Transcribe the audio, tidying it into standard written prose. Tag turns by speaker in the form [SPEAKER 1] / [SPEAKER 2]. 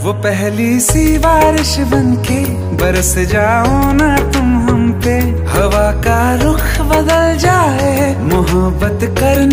[SPEAKER 1] वो पहली सी बारिश बनके बरस जाओ ना तुम हम पे, हवा का रुख बदल जाए मोहब्बत करने